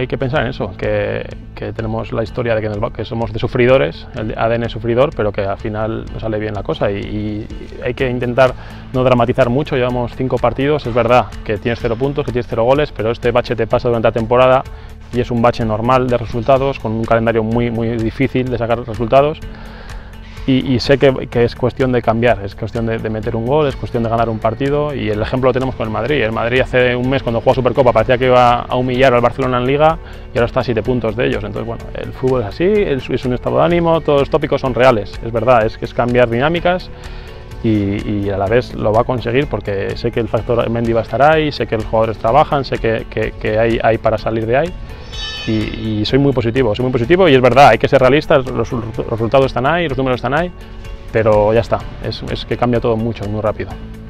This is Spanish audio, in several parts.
hay que pensar en eso, que tenemos la historia de que somos de sufridores, el ADN es sufridor, pero que al final nos sale bien la cosa y hay que intentar no dramatizar mucho. Llevamos 5 partidos, es verdad que tienes 0 puntos, que tienes 0 goles, pero este bache te pasa durante la temporada y es un bache normal de resultados, con un calendario muy difícil de sacar resultados. Y sé que es cuestión de cambiar, es cuestión de meter un gol, es cuestión de ganar un partido, y el ejemplo lo tenemos con el Madrid. El Madrid hace un mes, cuando jugó Supercopa, parecía que iba a humillar al Barcelona en Liga y ahora está a 7 puntos de ellos. Entonces, bueno, el fútbol es así, es un estado de ánimo, todos los tópicos son reales, es verdad, es cambiar dinámicas y a la vez lo va a conseguir, porque sé que el factor Mendy va a estar ahí, sé que los jugadores trabajan, sé que hay para salir de ahí. Y soy muy positivo y es verdad, hay que ser realistas, los resultados están ahí, los números están ahí, pero ya está, es que cambia todo mucho, muy rápido.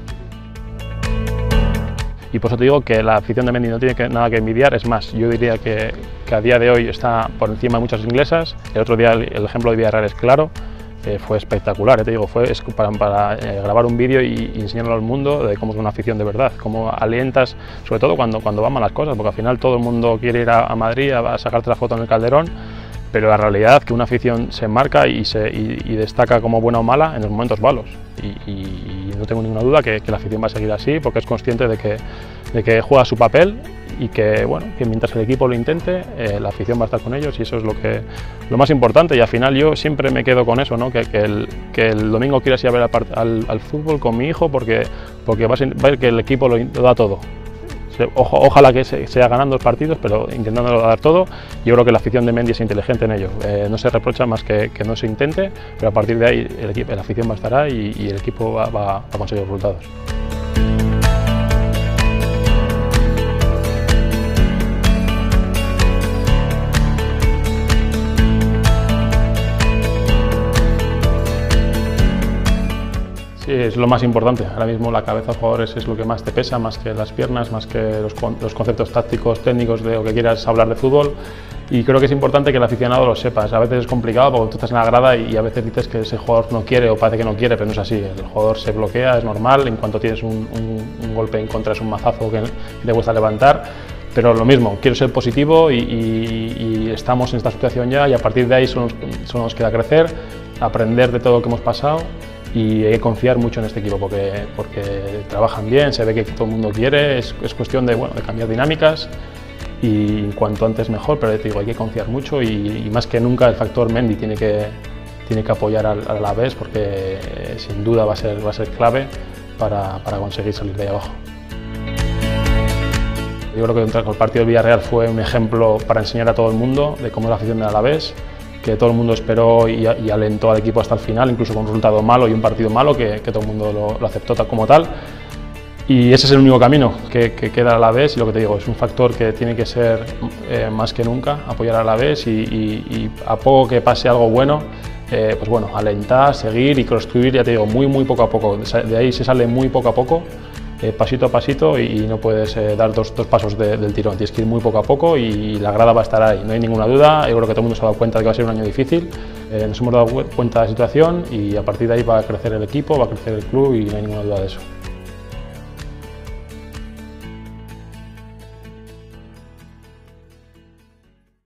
Y por eso te digo que la afición de Mendy no tiene nada que envidiar, es más, yo diría que a día de hoy está por encima de muchas inglesas. El otro día el ejemplo de Villarreal es claro. Fue espectacular, te digo, fue para grabar un vídeo y enseñarlo al mundo de cómo es una afición de verdad, cómo alientas, sobre todo cuando van malas cosas, porque al final todo el mundo quiere ir a Madrid a sacarte la foto en el Calderón, pero la realidad es que una afición se marca y destaca como buena o mala en los momentos malos, y no tengo ninguna duda que la afición va a seguir así, porque es consciente de que juega su papel y que mientras el equipo lo intente, la afición va a estar con ellos, y eso es lo más importante. Y al final yo siempre me quedo con eso, ¿no? que el domingo quieras ir a ver al fútbol con mi hijo porque vas a ver que el equipo lo da todo. Ojalá que sea ganando los partidos, pero intentándolo dar todo. Yo creo que la afición de Mendy es inteligente en ello, no se reprocha más que no se intente, pero a partir de ahí la afición va a estar ahí y el equipo va a conseguir resultados. Sí, es lo más importante. Ahora mismo la cabeza de los jugadores es lo que más te pesa, más que las piernas, más que los conceptos tácticos, técnicos de lo que quieras hablar de fútbol. Y creo que es importante que el aficionado lo sepas. A veces es complicado porque tú estás en la grada y a veces dices que ese jugador no quiere o parece que no quiere, pero no es así. El jugador se bloquea, es normal. En cuanto tienes un golpe en contra, es un mazazo que te cuesta levantar. Pero lo mismo, quiero ser positivo y estamos en esta situación ya, y a partir de ahí solo nos queda crecer, aprender de todo lo que hemos pasado. Y hay que confiar mucho en este equipo porque trabajan bien, se ve que todo el mundo quiere, es cuestión de cambiar dinámicas, y cuanto antes mejor, pero te digo, hay que confiar mucho y más que nunca el factor Mendy tiene que apoyar al Alavés, porque sin duda va a ser clave para conseguir salir de ahí abajo. Yo creo que el partido del Villarreal fue un ejemplo para enseñar a todo el mundo de cómo es la afición del Alavés, que todo el mundo esperó y alentó al equipo hasta el final, incluso con un resultado malo y un partido malo, que todo el mundo lo aceptó como tal. Y ese es el único camino que queda al Alavés, y lo que te digo, es un factor que tiene que ser más que nunca apoyar al Alavés y a poco que pase algo bueno, pues bueno, alentar, seguir y construir, ya te digo, muy poco a poco. De ahí se sale muy poco a poco, pasito a pasito, y no puedes dar dos pasos del tirón, tienes que ir muy poco a poco y la grada va a estar ahí, no hay ninguna duda. Yo creo que todo el mundo se ha dado cuenta de que va a ser un año difícil, nos hemos dado cuenta de la situación y a partir de ahí va a crecer el equipo, va a crecer el club y no hay ninguna duda de eso.